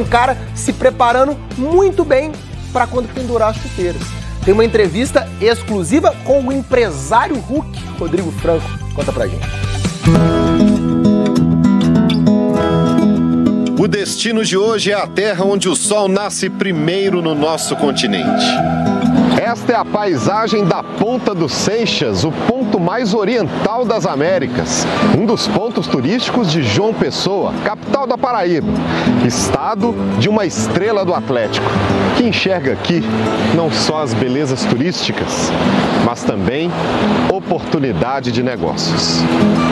um cara se preparando muito bem para quando pendurar as chuteiras. Tem uma entrevista exclusiva com o empresário Hulk, Rodrigo Franco. Conta pra gente. O destino de hoje é a terra onde o sol nasce primeiro no nosso continente. Esta é a paisagem da Ponta dos Seixas, o ponto mais oriental das Américas. Um dos pontos turísticos de João Pessoa, capital da Paraíba. Estado de uma estrela do Atlético, que enxerga aqui não só as belezas turísticas, mas também oportunidade de negócios.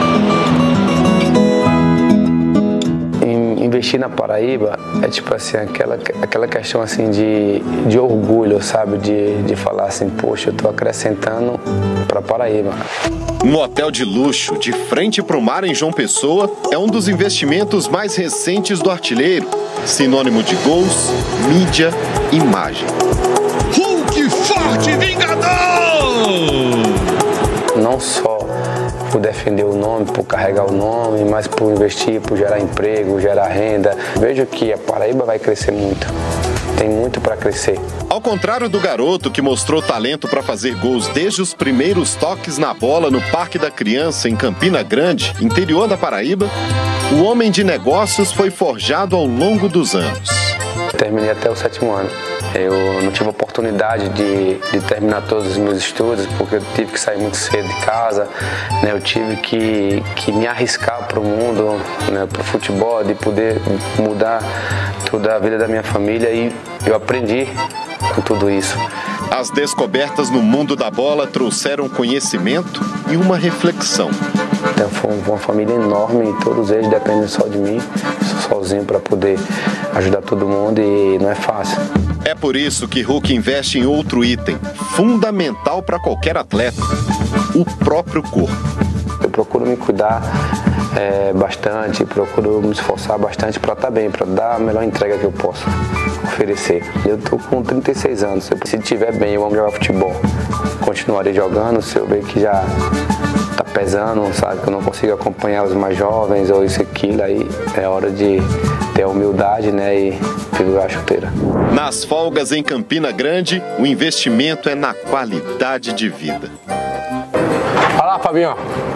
Investir na Paraíba é tipo assim, aquela questão assim de orgulho, sabe? De falar assim, poxa, eu tô acrescentando pra Paraíba. Um hotel de luxo, de frente pro mar em João Pessoa, é um dos investimentos mais recentes do Artilheiro. Sinônimo de gols, mídia, imagem. Hulk forte, vingador! Não só por defender o nome, por carregar o nome, mas por investir, por gerar emprego, gerar renda. Vejo que a Paraíba vai crescer muito. Tem muito para crescer. Ao contrário do garoto que mostrou talento para fazer gols desde os primeiros toques na bola no Parque da Criança, em Campina Grande, interior da Paraíba, o homem de negócios foi forjado ao longo dos anos. Terminei até o 7º ano. Eu não tive a oportunidade de terminar todos os meus estudos, porque eu tive que sair muito cedo de casa, né? Eu tive que me arriscar para o mundo, né? Para o futebol, de poder mudar toda a vida da minha família, e eu aprendi com tudo isso. As descobertas no mundo da bola trouxeram conhecimento e uma reflexão. Então foi uma família enorme e todos eles dependem só de mim, sou sozinho para poder ajudar todo mundo, e não é fácil. É por isso que Hulk investe em outro item, fundamental para qualquer atleta: o próprio corpo. Eu procuro me cuidar bastante, procuro me esforçar bastante para estar bem, para dar a melhor entrega que eu posso oferecer. Eu tô com 36 anos, se estiver bem, eu amo jogar futebol. Continuarei jogando, se eu ver que já tá pesando, sabe, que eu não consigo acompanhar os mais jovens ou isso e aquilo, aí é hora de ter a humildade, né, e pendurar a chuteira. Nas folgas em Campina Grande, o investimento é na qualidade de vida. Olha lá, Fabinho.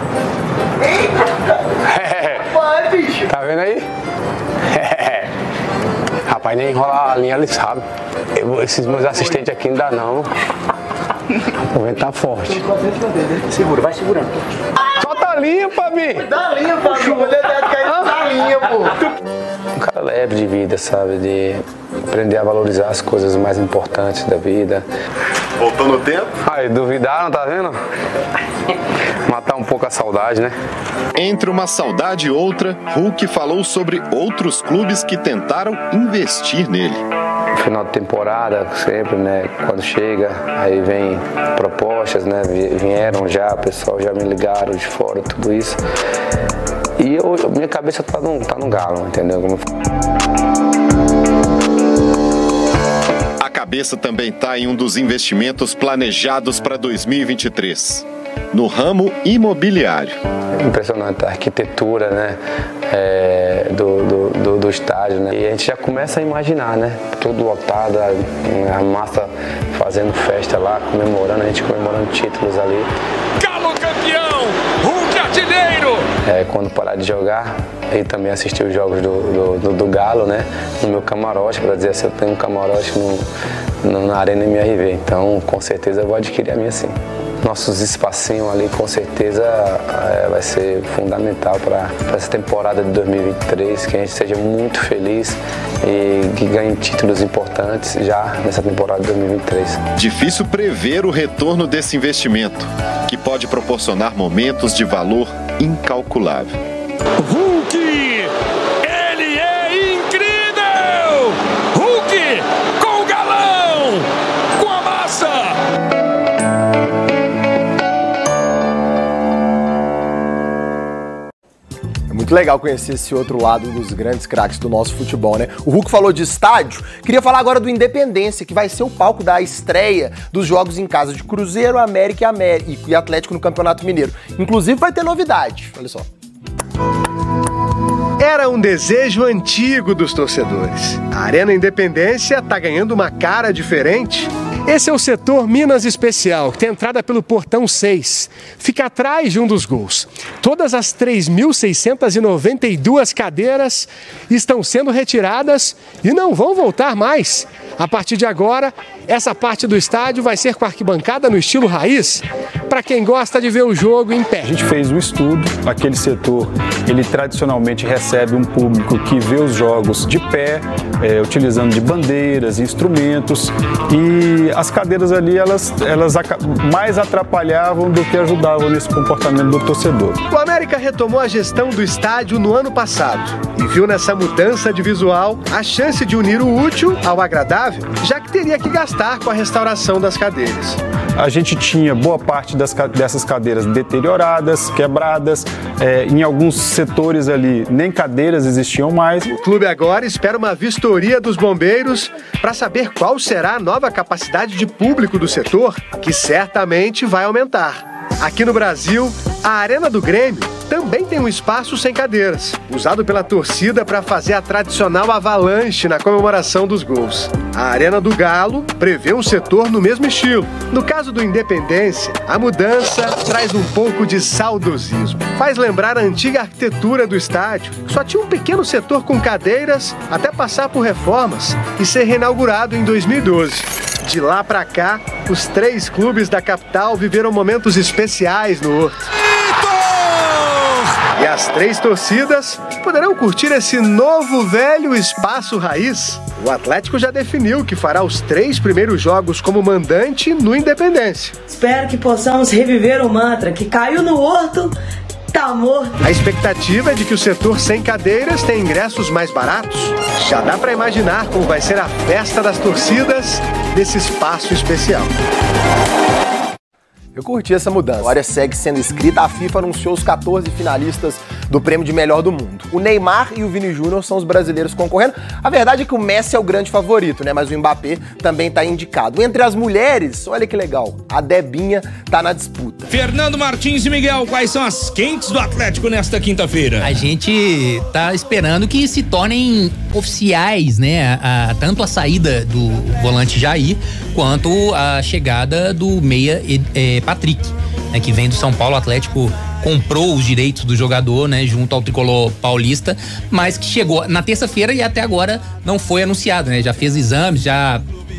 Vai, bicho. Tá vendo aí? Rapaz, nem enrolar a linha, ele sabe. Esses meus assistentes aqui não dá não. O vento tá forte. Segura, vai segurando. Solta a linha, Fabi! Dá a linha, Fabinho. Ele deve cair na linha, pô. Um cara leve de vida, sabe? De aprender a valorizar as coisas mais importantes da vida. Voltou no tempo? Aí, duvidaram, tá vendo? Matar um pouco a saudade, né? Entre uma saudade e outra, Hulk falou sobre outros clubes que tentaram investir nele. No final de temporada, sempre, né? Quando chega, aí vem propostas, né? Vieram já, o pessoal já me ligaram de fora, tudo isso. E minha cabeça tá no Galo, entendeu? A cabeça também está em um dos investimentos planejados para 2023, no ramo imobiliário. Impressionante a arquitetura, né, do estádio, né? E a gente já começa a imaginar, né? Tudo lotado, a massa fazendo festa lá, comemorando, a gente comemorando títulos ali. Galo campeão! Hulk artilheiro! Quando parar de jogar, e também assistir os jogos do Galo, né? No meu camarote, para dizer assim, eu tenho um camarote na Arena MRV, então com certeza eu vou adquirir a minha sim. Nossos espacinhos ali com certeza vai ser fundamental para essa temporada de 2023, que a gente seja muito feliz e que ganhe títulos importantes já nessa temporada de 2023. Difícil prever o retorno desse investimento, que pode proporcionar momentos de valor incalculável. Hulk! Ele é incrível! Hulk com o galão! Com a massa! Muito legal conhecer esse outro lado dos grandes craques do nosso futebol, né? O Hulk falou de estádio, queria falar agora do Independência, que vai ser o palco da estreia dos jogos em casa de Cruzeiro, América e Atlético no Campeonato Mineiro. Inclusive vai ter novidade, olha só. Era um desejo antigo dos torcedores. A Arena Independência está ganhando uma cara diferente. Esse é o setor Minas Especial, que tem entrada pelo portão 6. Fica atrás de um dos gols. Todas as 3.692 cadeiras estão sendo retiradas e não vão voltar mais. A partir de agora, essa parte do estádio vai ser com arquibancada no estilo raiz, para quem gosta de ver o jogo em pé. A gente fez um estudo, aquele setor, ele tradicionalmente recebe um público que vê os jogos de pé, utilizando de bandeiras, instrumentos, e as cadeiras ali, elas mais atrapalhavam do que ajudavam nesse comportamento do torcedor. O América retomou a gestão do estádio no ano passado e viu nessa mudança de visual a chance de unir o útil ao agradável, já que teria que gastar com a restauração das cadeiras. A gente tinha boa parte dessas cadeiras deterioradas, quebradas, em alguns setores ali nem cadeiras existiam mais. O clube agora espera uma vistoria dos bombeiros para saber qual será a nova capacidade de público do setor, que certamente vai aumentar. Aqui no Brasil, a Arena do Grêmio também tem um espaço sem cadeiras, usado pela torcida para fazer a tradicional avalanche na comemoração dos gols. A Arena do Galo prevê um setor no mesmo estilo. No caso do Independência, a mudança traz um pouco de saudosismo. Faz lembrar a antiga arquitetura do estádio, que só tinha um pequeno setor com cadeiras até passar por reformas e ser reinaugurado em 2012. De lá para cá, os 3 clubes da capital viveram momentos especiais no Horto. E as 3 torcidas poderão curtir esse novo velho espaço raiz. O Atlético já definiu que fará os 3 primeiros jogos como mandante no Independência. Espero que possamos reviver o mantra que caiu no Horto, tá morto. A expectativa é de que o setor sem cadeiras tenha ingressos mais baratos. Já dá para imaginar como vai ser a festa das torcidas nesse espaço especial. Eu curti essa mudança. A história segue sendo escrita. A FIFA anunciou os 14 finalistas do prêmio de melhor do mundo. O Neymar e o Vini Júnior são os brasileiros concorrendo. A verdade é que o Messi é o grande favorito, né? Mas o Mbappé também tá indicado. Entre as mulheres, olha que legal, a Debinha tá na disputa. Fernando Martins e Miguel, quais são as quentes do Atlético nesta quinta-feira? A gente tá esperando que se tornem oficiais, né? Tanto a saída do volante Jair, quanto a chegada do meia Patrick, né, que vem do São Paulo. O Atlético comprou os direitos do jogador, né, junto ao tricolor paulista, mas que chegou na terça-feira e até agora não foi anunciado, né? Já fez exames, já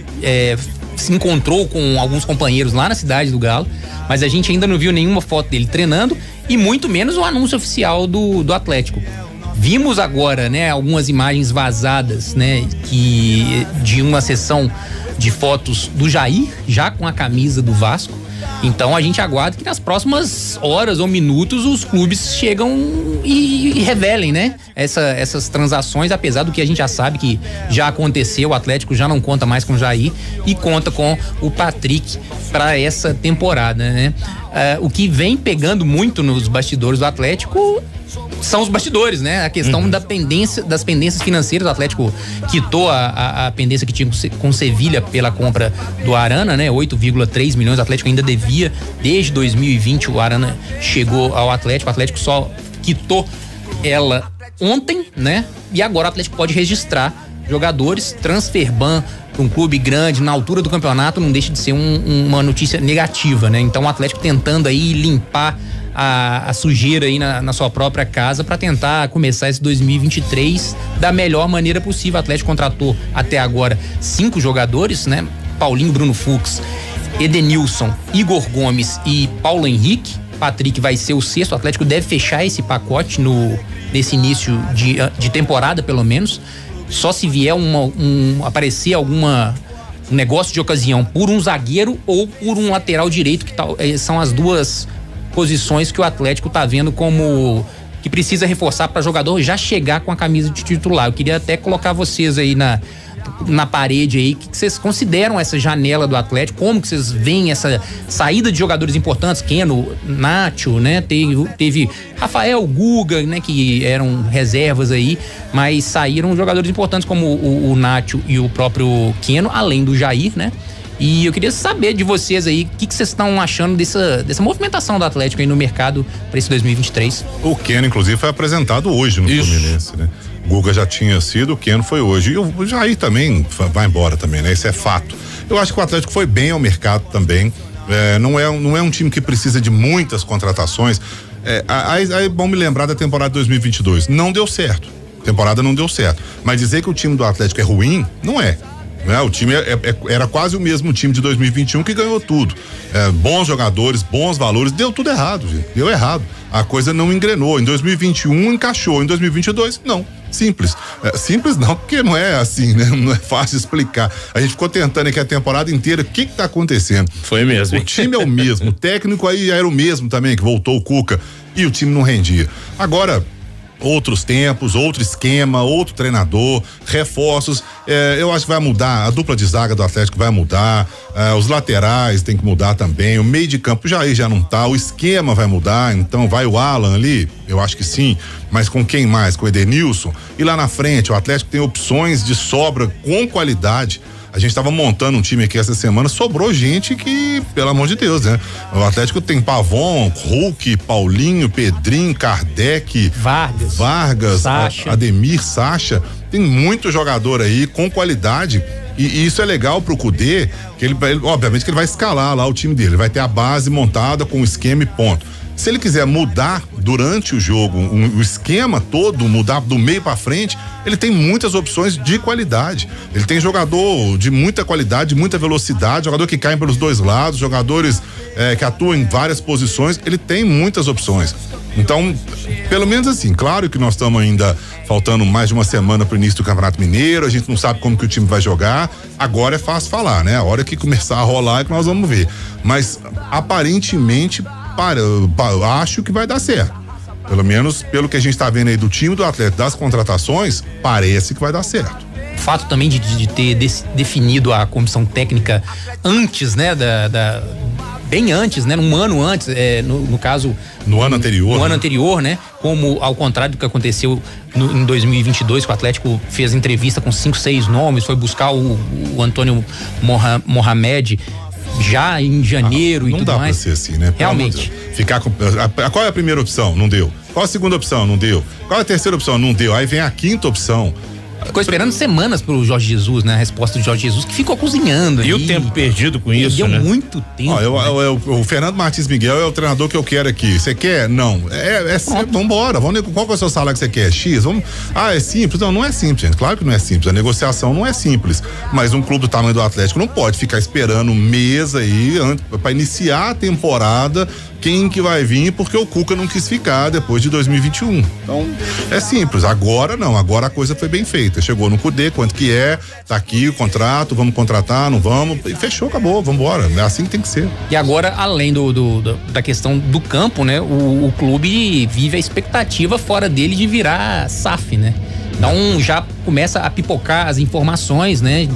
se encontrou com alguns companheiros lá na cidade do Galo, mas a gente ainda não viu nenhuma foto dele treinando e muito menos o anúncio oficial do Atlético. Vimos agora, né, algumas imagens vazadas, né, de uma sessão de fotos do Jair, já com a camisa do Vasco. Então a gente aguarda que nas próximas horas ou minutos os clubes chegam e revelem, né, essas transações, apesar do que a gente já sabe que já aconteceu. O Atlético já não conta mais com o Jair e conta com o Patrick para essa temporada, né? O que vem pegando muito nos bastidores do Atlético são os bastidores, né? A questão das pendências financeiras. O Atlético quitou a pendência que tinha com Sevilha pela compra do Arana, né? 8,3 milhões. O Atlético ainda devia desde 2020. O Arana chegou ao Atlético. O Atlético só quitou ela ontem, né? E agora o Atlético pode registrar jogadores. Transfer ban para um clube grande na altura do campeonato não deixa de ser uma notícia negativa, né? Então o Atlético tentando aí limpar a sujeira aí na sua própria casa para tentar começar esse 2023 da melhor maneira possível. O Atlético contratou até agora 5 jogadores, né? Paulinho, Bruno Fux, Edenilson, Igor Gomes e Paulo Henrique. Patrick vai ser o 6º. O Atlético deve fechar esse pacote nesse início de temporada, pelo menos. Só se vier aparecer um negócio de ocasião por um zagueiro ou por um lateral direito, que são as duas posições que o Atlético tá vendo como que precisa reforçar para jogador já chegar com a camisa de titular. Eu queria até colocar vocês aí na parede aí, que vocês consideram essa janela do Atlético, como que vocês veem essa saída de jogadores importantes, Keno, Nacho, né? Teve Rafael, Guga, né? Que eram reservas aí, mas saíram jogadores importantes como o Nacho e o próprio Keno, além do Jair, né? E eu queria saber de vocês aí, o que vocês estão achando dessa movimentação do Atlético aí no mercado para esse 2023? O Keno, inclusive, foi apresentado hoje no Fluminense, né? O Guga já tinha sido, o Keno foi hoje. E o Jair também vai embora também, né? Isso é fato. Eu acho que o Atlético foi bem ao mercado também. Não é um time que precisa de muitas contratações. Aí bom me lembrar da temporada de 2022. Não deu certo. Temporada não deu certo. Mas dizer que o time do Atlético é ruim, não é. O time era quase o mesmo time de 2021 que ganhou tudo. Bons jogadores, bons valores, deu tudo errado, gente. Deu errado. A coisa não engrenou. Em 2021 encaixou, em 2022 não. Simples. Simples não, porque não é assim, né? Não é fácil explicar. A gente ficou tentando aqui a temporada inteira, o que tá acontecendo? Foi mesmo. O time é o mesmo, o técnico aí era o mesmo também, que voltou o Cuca, e o time não rendia. Agora, outros tempos, outro esquema, outro treinador, reforços, eu acho que vai mudar, a dupla de zaga do Atlético vai mudar, os laterais tem que mudar também, o meio de campo já não tá, o esquema vai mudar, então vai o Alan ali, eu acho que sim, mas com quem mais? Com o Edenilson, e lá na frente o Atlético tem opções de sobra com qualidade. A gente estava montando um time aqui essa semana, sobrou gente que, pelo amor de Deus, né? O Atlético tem Pavon, Hulk, Paulinho, Pedrinho, Kardec, Vargas, Sacha. Ademir, Sacha. Tem muito jogador aí com qualidade. E isso é legal pro Cudê, que ele obviamente que ele vai escalar lá o time dele, vai ter a base montada com o esquema e ponto. Se ele quiser mudar durante o jogo o esquema todo, mudar do meio para frente, ele tem muitas opções de qualidade. Ele tem jogador de muita qualidade, de muita velocidade, jogador que cai pelos dois lados, jogadores que atuam em várias posições. Ele tem muitas opções. Então, pelo menos assim, claro que nós estamos ainda faltando mais de uma semana pro início do Campeonato Mineiro, a gente não sabe como que o time vai jogar, agora é fácil falar, né? A hora que começar a rolar é que nós vamos ver. Mas, aparentemente, acho que vai dar certo. Pelo menos pelo que a gente está vendo aí do time do Atlético, das contratações, parece que vai dar certo. O fato também de ter definido a comissão técnica antes, né, bem antes, né, um ano antes, no caso... No ano anterior. No ano anterior, né, como ao contrário do que aconteceu em 2022, que o Atlético fez entrevista com 5, 6 nomes, foi buscar o Antônio Mohamed já em janeiro e tudo mais. Não dá pra ser assim, né? Realmente. Ficar com... Qual é a primeira opção? Não deu. Qual a segunda opção? Não deu. Qual é a terceira opção? Não deu. Aí vem a quinta opção. Ficou esperando semanas pro Jorge Jesus, né? A resposta do Jorge Jesus, que ficou cozinhando. E o tempo perdido com isso, deu né? muito tempo. O Fernando Martins Miguel é o treinador que eu quero aqui. Você quer? Não. Vambora. Qual que é o seu salário que você quer? X? É simples? Não é simples, gente. Claro que não é simples. A negociação não é simples. Mas um clube do tamanho do Atlético não pode ficar esperando um mês aí para iniciar a temporada. Quem que vai vir, porque o Cuca não quis ficar depois de 2021. Então, é simples. Agora não, agora a coisa foi bem feita. Chegou no Cudê, quanto que tá aqui o contrato, vamos contratar, não vamos, e fechou, acabou, vamos embora. É assim que tem que ser. E agora, além da questão do campo, né, o clube vive a expectativa fora dele de virar SAF, né? Então já começa a pipocar as informações, né,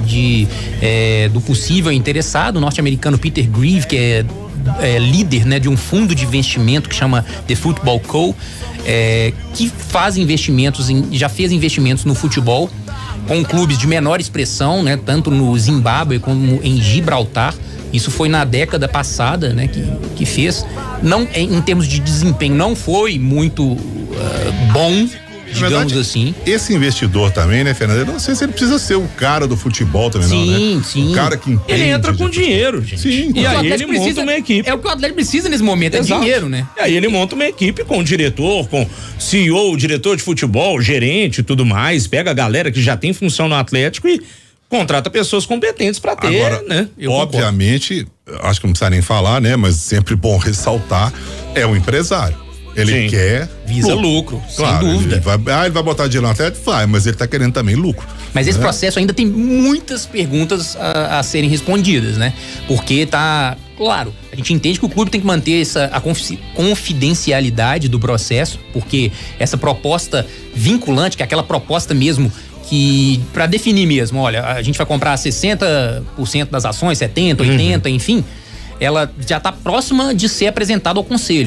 do possível interessado, o norte-americano Peter Grieve, que é líder, né, de um fundo de investimento que chama The Football Co., que faz investimentos já fez investimentos no futebol com clubes de menor expressão, né, tanto no Zimbábue como em Gibraltar. Isso foi na década passada, né, que fez. Não, em termos de desempenho, não foi muito bom, digamos verdade, assim. Esse investidor também, né, Fernando? Eu não sei se ele precisa ser o cara do futebol também, não, né? Sim. O cara que entende. Ele entra com dinheiro, gente. Sim. E aí ele monta uma equipe. É o que o Atlético precisa nesse momento, é dinheiro, né? E aí ele monta uma equipe com o diretor, com CEO, diretor de futebol, gerente e tudo mais, pega a galera que já tem função no Atlético e contrata pessoas competentes para ter, agora, né? Obviamente, acho que não precisa nem falar, né? Mas sempre bom ressaltar, é um empresário. Ele quer visa lucro, claro, sem dúvida. Ele vai botar dinheiro no Atlético? Vai, mas ele tá querendo também lucro. Mas esse processo ainda tem muitas perguntas a serem respondidas, né? Porque claro, a gente entende que o clube tem que manter a confidencialidade do processo, porque essa proposta vinculante, que é aquela proposta mesmo que, para definir mesmo, olha, a gente vai comprar 60% das ações, 70%, 80%, enfim, ela já tá próxima de ser apresentada ao conselho.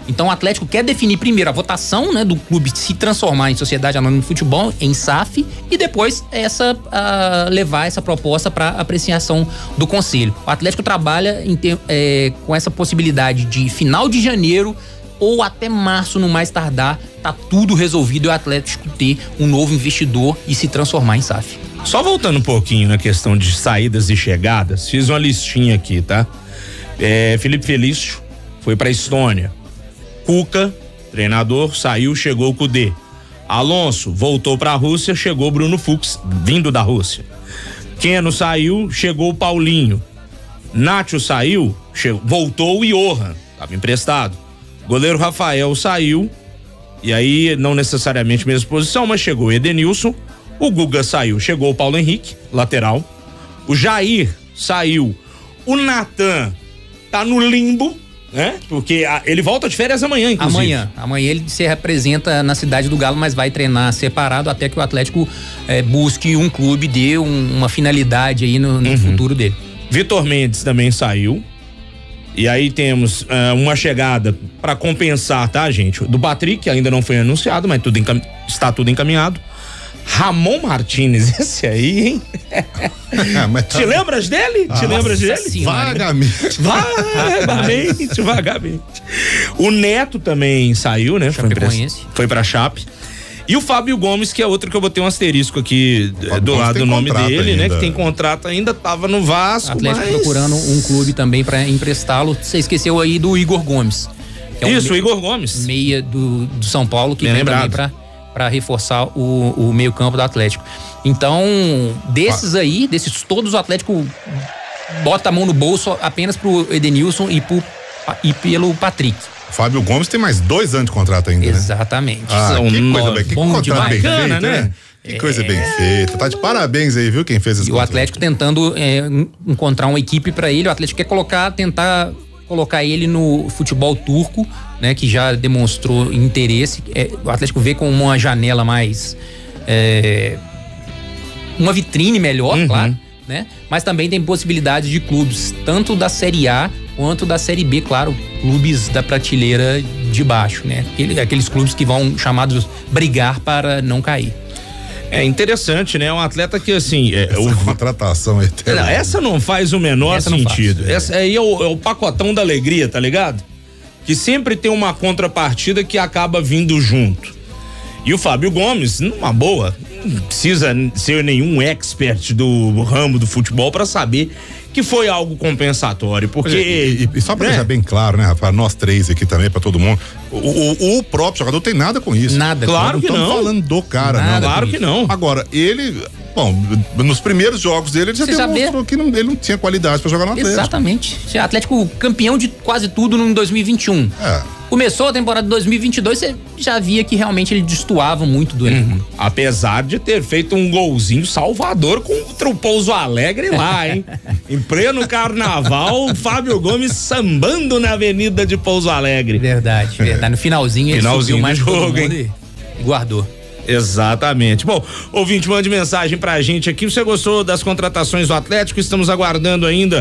Então o Atlético quer definir primeiro a votação, né, do clube se transformar em Sociedade Anônima de Futebol, em SAF, e depois levar essa proposta para apreciação do Conselho. O Atlético trabalha com essa possibilidade de final de janeiro ou até março, no mais tardar, tá tudo resolvido e o Atlético ter um novo investidor e se transformar em SAF. Só voltando um pouquinho na questão de saídas e chegadas, fiz uma listinha aqui, tá? Felipe Felício foi pra Estônia. Cuca, treinador, saiu, chegou o Kudê. Alonso voltou pra Rússia, chegou Bruno Fux, vindo da Rússia. Keno saiu, chegou o Paulinho. Nacho saiu, voltou o Johan, tava emprestado. Goleiro Rafael saiu, e aí não necessariamente mesma posição, mas chegou o Edenilson. O Guga saiu, chegou o Paulo Henrique, lateral. O Jair saiu. O Natan tá no limbo, né? Porque ele volta de férias amanhã, inclusive. Amanhã ele se representa na Cidade do Galo, mas vai treinar separado até que o Atlético busque um clube, dê uma finalidade aí no futuro dele. Vitor Mendes também saiu. E aí temos uma chegada para compensar, tá, gente? Do Patrick, que ainda não foi anunciado, mas está tudo encaminhado. Ramon Martínez, esse aí, hein? Te lembras dele? Vagamente. O Neto também saiu, né? Foi pra Chape. E o Fábio Gomes, que é outro que eu botei um asterisco aqui do lado do nome dele, né? Que tem contrato ainda, tava no Vasco. Atlético procurando um clube também pra emprestá-lo. Você esqueceu aí do Igor Gomes. O Igor Gomes. Meia do São Paulo, que vem também para reforçar o meio-campo do Atlético. Então, desses todos, o Atlético bota a mão no bolso apenas pro Edenilson e pelo Patrick. Fábio Gomes tem mais 2 anos de contrato ainda, Exatamente. Né? Que coisa bem, que contrato bem feito, né? Que coisa bem feita. Tá de parabéns aí, viu, quem fez esse contrato. E o Atlético tentando encontrar uma equipe para ele. O Atlético quer tentar colocar ele no futebol turco, né, que já demonstrou interesse. O Atlético vê com uma janela mais uma vitrine melhor, claro, né? Mas também tem possibilidade de clubes tanto da Série A quanto da Série B, claro, clubes da prateleira de baixo, né? Aqueles clubes que vão chamados brigar para não cair. É interessante, né? Um atleta que, assim... contratação eterna. Essa não faz o menor sentido. Essa aí é o pacotão da alegria, tá ligado? Que sempre tem uma contrapartida que acaba vindo junto. E o Fábio Gomes, numa boa, não precisa ser nenhum expert do ramo do futebol para saber que foi algo compensatório, porque... E só pra deixar bem claro, né, Rafael, nós três aqui também, pra todo mundo, o próprio jogador tem nada com isso. Nada. Claro que não. Não estamos falando do cara, nada, não. Claro que não. Agora, ele... Bom, nos primeiros jogos dele, ele já demonstrou que ele não tinha qualidade pra jogar no Atlético. Exatamente. O Atlético campeão de quase tudo no 2021. Começou a temporada de 2022, você já via que realmente ele destoava muito do elenco. Apesar de ter feito um golzinho salvador contra o Pouso Alegre lá, hein? Em pleno carnaval, Fábio Gomes sambando na avenida de Pouso Alegre. Verdade. No finalzinho ele subiu mais do jogo, hein? E guardou. Exatamente. Bom, ouvinte, mande mensagem pra gente aqui. Você gostou das contratações do Atlético? Estamos aguardando ainda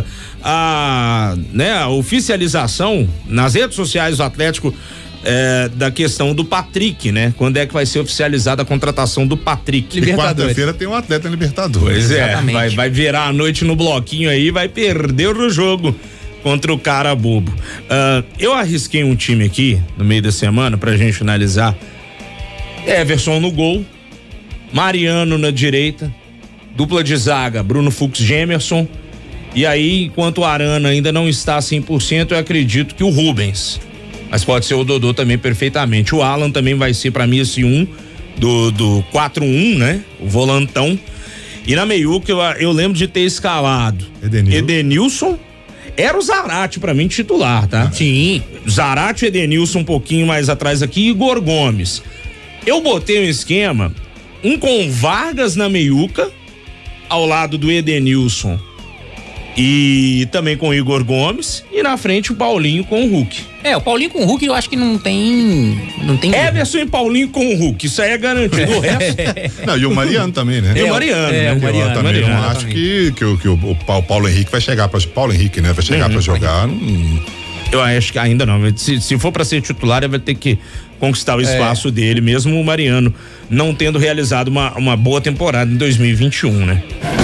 a oficialização nas redes sociais do Atlético da questão do Patrick, né? Quando é que vai ser oficializada a contratação do Patrick? E quarta-feira tem um atleta Libertadores. Pois é, vai virar a noite no bloquinho aí, vai perder o jogo contra o cara bobo. Eu arrisquei um time aqui no meio da semana pra gente finalizar. Everson no gol, Mariano na direita, dupla de zaga, Bruno Fux, Gemerson, e aí, enquanto o Arana ainda não está 100%, eu acredito que o Rubens, mas pode ser o Dodô também perfeitamente. O Alan também vai ser pra mim esse do 4-1, né? O volantão. E na meiuca eu lembro de ter escalado Edenilson. Era o Zarate pra mim titular, tá? Sim. Zarate, Edenilson um pouquinho mais atrás aqui e Igor Gomes. Eu botei um esquema, com Vargas na meiuca, ao lado do Edenilson e também com o Igor Gomes, e na frente o Paulinho com o Hulk. O Paulinho com o Hulk eu acho que não tem Everson e Paulinho com o Hulk, isso aí é garantido. O resto... Não, e o Mariano também, né? E o Mariano, né? O Mariano também não acho que o Paulo Henrique vai chegar pra... Paulo Henrique, né? Vai chegar pra jogar... Eu acho que ainda não. Se for para ser titular, ele vai ter que conquistar o espaço dele, mesmo o Mariano não tendo realizado uma boa temporada em 2021, né?